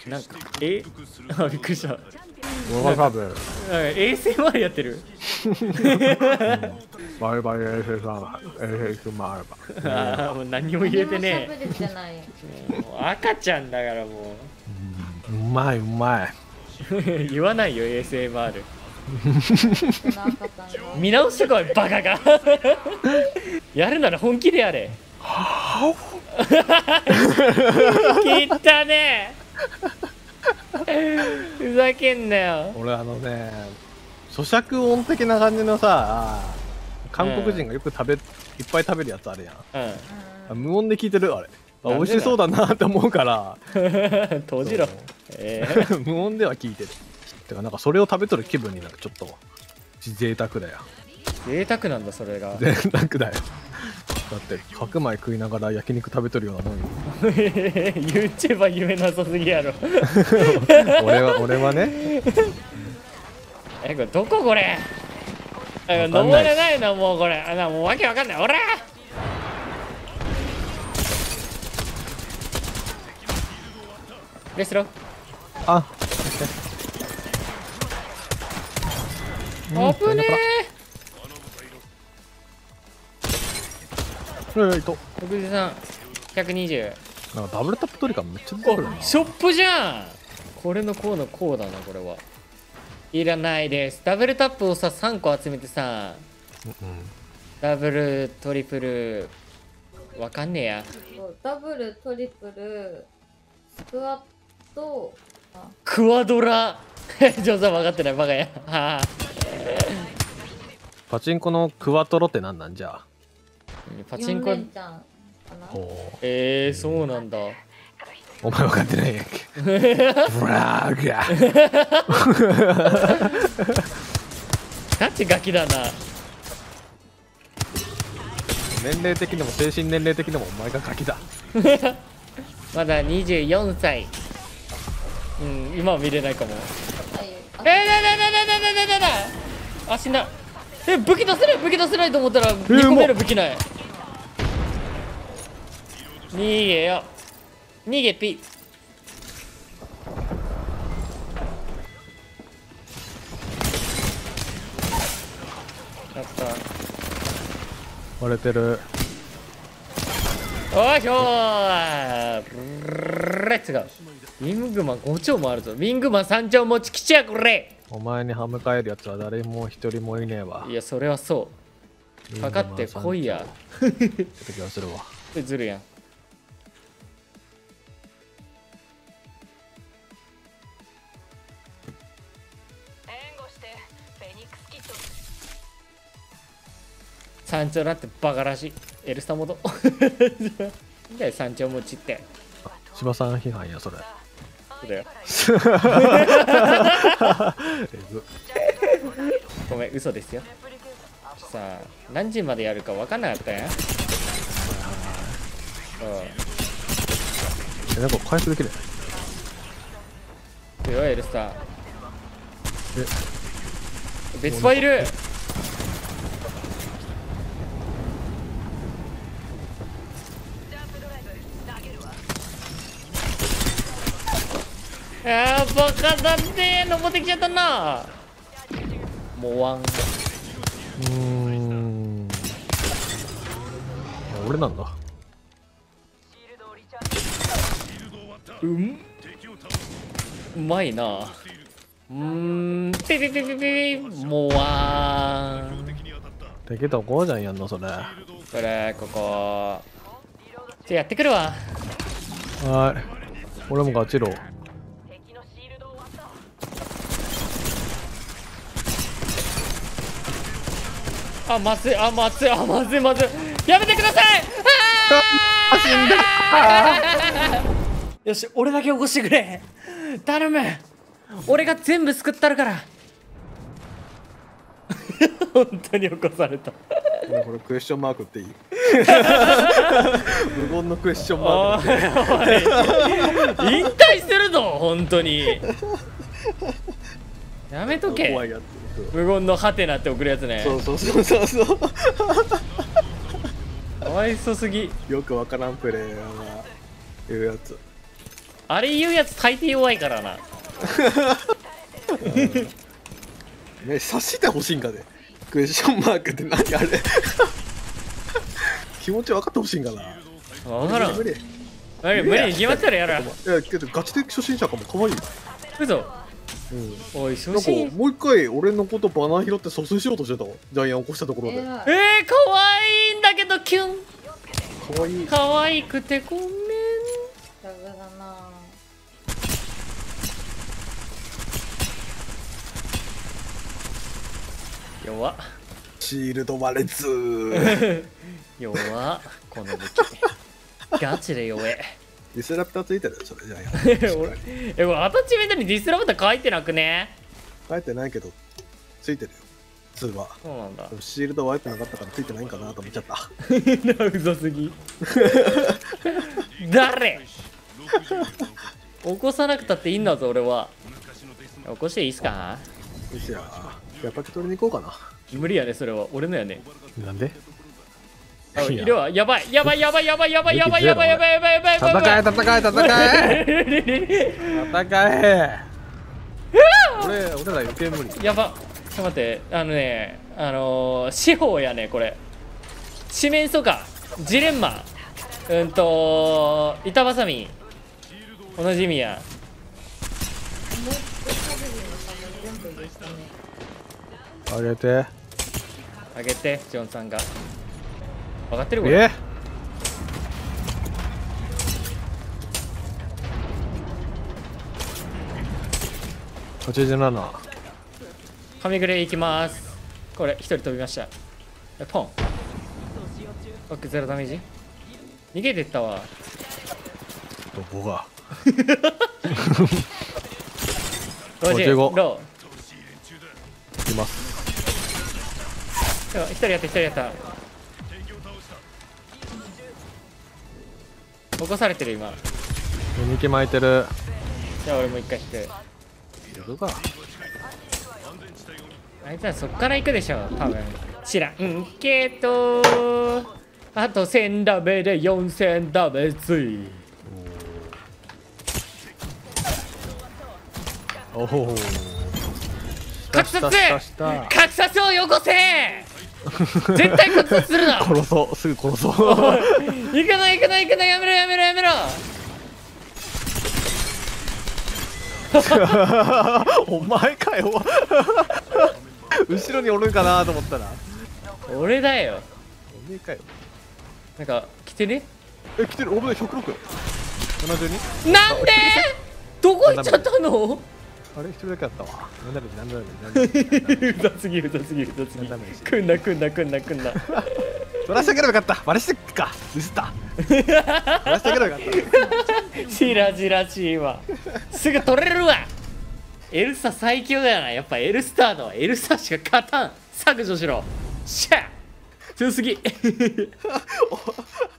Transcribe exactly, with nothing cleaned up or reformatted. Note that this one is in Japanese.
なんかえあびっくりした。 俺が多分衛星までやってる。 バイバイ衛星さん衛星もあればああもう何も言えてね喋れてない。 え。もう赤ちゃんだからもうまいうまい。 う言わないよ エーエスエムアール。 この赤ちゃんが見直してこいバカが。やるなら本気でやれ。切ったね。ふざけんなよ。 俺あのね咀嚼音的な感じのさ韓国人がよく食べ、いっぱい食べるやつあるやん、 うん。 無音で聞いてるあれあなんでだ美味しそうだなって思うから閉じろそう。 えー、 無音では聞いてる。てかなんかそれを食べとる気分になる。ちょっと贅沢だよ。 贅沢なんだそれが。 贅沢だよ。だって白米食いながら焼肉食べとるようなもんよ。 YouTuber 夢なさすぎやろ。 俺は俺はねえこれどここれ。えわかんない登れないなもうこれ。あなもうわけわかんない。おらレストロあー危ねえうんいとえ。ろくじゅうさん、ひゃくにじゅう。 なんかダブルタップトリカめっちゃ出てくるな。 おショップじゃん。これのこうのこうだなこれは。いらないです。ダブルタップをささんこ集めてさうんダブルトリプルわかんねえや。 そうダブルトリプルスクワットあクワドラ。ジョーさん分かってないバカや。はあパチンコのクワトロってなんなんじゃあ。 パチンコよん連チャンかな。 ほうえー、そうなんだ。 お前分かってないやんけ。ブラーガガチガキだな。 年齢的にも精神年齢的にもお前がガキだ。 まだにじゅうよんさい。うん今は見れないかも。 はいえー、なななななななななあ死んだ。え武器出せない武器出せないと思ったらにこめの武器ない。逃げよ逃げピ。やった割れてる。 おいひょーレッツゴー。ウィングマンご丁もあるぞ。ウィングマンさん丁持ち来ちゃくれ。 お前に歯向かえるやつは誰も一人もいねえわ。 いやそれはそうかかってこいや。 って気がするわ。 ずるやん。山頂だってバカらしい。エルスタモード。なんだよ山頂持ちって。 芝さん批判やそれ。 そうだよ。ごめん嘘ですよ。さあ何時までやるか分かんなかったやん。 えなんか回復できる。 うん。よエルスター。 え別ファイル。あーバカだって登ってきちゃったな。もうワン。 うーん。あ俺なんだ。 うんうまいな。うーんピピピピピもうワン。 敵とこうじゃんやんのそれ。はこれここじゃやってくるわ。 ーい。俺もガチロ。 あまずいあまずいあまずいまずいやめてください。 あ死んだ。 よし俺だけ起こしてくれ頼む。俺が全部救ったるから。本当に起こされた。 これクエスチョンマークっていい。無言のクエスチョンマおいーク。 おい引退するぞ本当に。やめとけ。 怖いやつ。 無言のハテナって送るやつね。 そうそうそうそうそう。 かわいそすぎ。 よくわからんプレイヤーが言うやつ。 あれ言うやつ大抵弱いからな。 ね、察してほしいんかね。クエスチョンマークって何あれ。気持ち分かってほしいんかな。 分からん。 無理無理無理に決まったらやら。 いやけどガチで初心者かも可愛い。 嘘。 うん。 おいなんか初心。 もう一回俺のことバナー拾って蘇生しようとしてたわ。ジャイアン起こしたところで。 偉いえー、可愛いんだけどキュン。 可愛い。 可愛くてごめん。 ダメだな。 弱っ。 シールド割れずー。 弱っこの武器。ガチで弱え。 ディスラプターついてるよそれジャイアン。 俺えこれアタッチメントにディスラプター書いてなくね。 書いてないけどついてるよ通話。 そうなんだ。 でもシールドワイプなかったからついてないんかなと思っちゃった。 うざすぎ。誰起こさなくたっていいんだぞ俺は。起こしていいっすか。 よしややっぱり取りに行こうか無理やねそれは俺のやね。 な。なんであいややばいやばいやばいやばいやばいやばいやばいやばいやばいやばいやばい。 戦え戦え戦え戦え。俺俺ら余計無理。 やば。ちょっと待ってあのねあのー、司法やねこれ。四面楚歌ジレンマうんと板挟み同じ意味や。 もう一回カブリの差も全部でしたね。 あげて。 あげてジョンさんが分かってるこれ。 えはちじゅうなな。 神グレいきます。これ一人飛びました。えポンオッケーゼロダメージ逃げてったわ。 どこがロジごじゅうごロいきます。 ー一人やった一人やった。起こされてる今。 人気巻いてる。 じゃあ俺も一回引く。 どこかあいつはそっから行くでしょ多分。知らんけどあとせんダメでよんせんダメつい。 おお格殺したした格殺をよこせ絶対格殺するな。 殺そうすぐ殺そう。 行かない行かない行かないやめろやめろやめろ。 お前かよ。後ろにおるんかなと思ったら俺だよ。 おめえかよ。 なんか来てね。 え来てる。おめえひゃくろく ななじゅうに。 なんでどこ行っちゃったの。 あれ一人だけだったわ。なんだろうなんだろうなんだろう。 うざすぎるうざすぎるうざすぎる。くんなくんなくんなくんな。 取らせてあげればよかった。バレしてっか。ミスった。取らせてあげればよかった。 しらじらしいわ。すぐ取れるわ。エルサ最強だよな。やっぱエルスターのエルサしか勝たん。削除しろ。シャッ強すぎ。